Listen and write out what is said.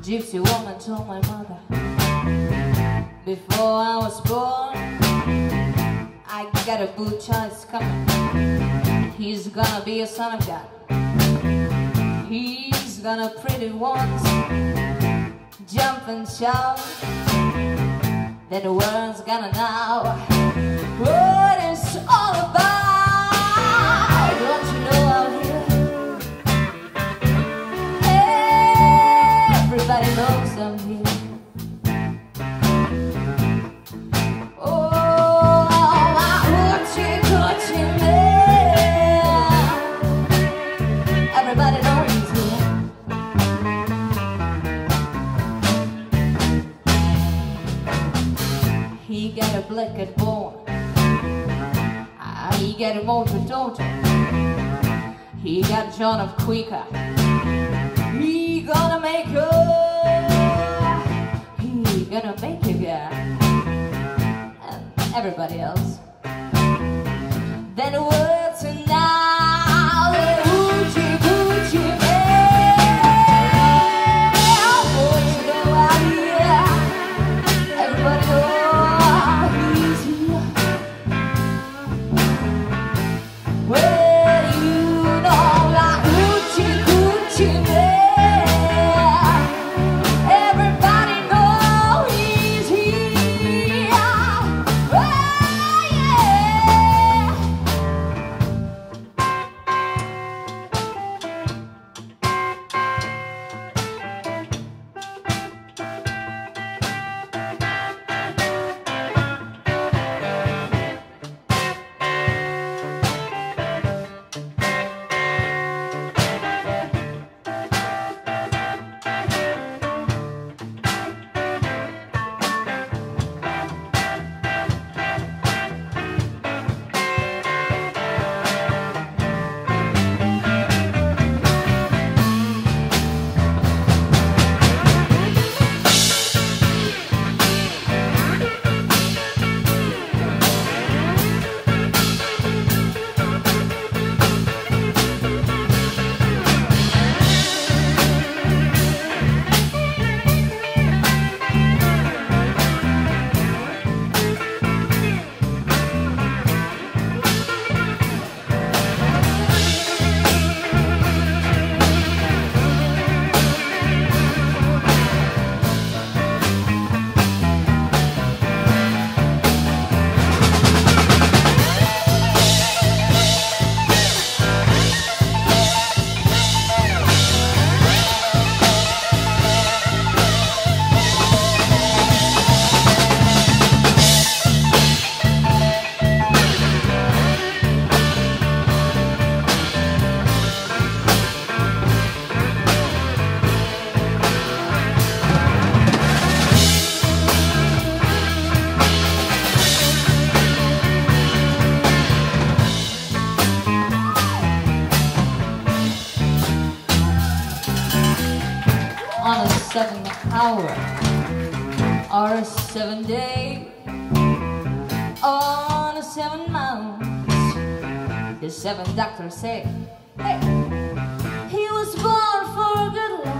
gypsy woman told my mother, before I was born, I got a blue child's coming. He's gonna be a son of God. He's gonna pretty once jump and shout. Then the world's gonna know what it's all about. Don't you know out here everybody knows I'm here. Oh, my hoochie coochie man, everybody knows he's here. He got a black bone, he got a motor daughter, he got John of Quicker. He gonna make her, he gonna make you girl, and everybody else. Then the words are now the hoochie coochie man. Oh, you know out here, everybody knows he's here. Well, you know like hoochie coochie man. On a 7 hour or a 7 day, on a 7 months, the 7 doctors say, hey, he was born for a good life.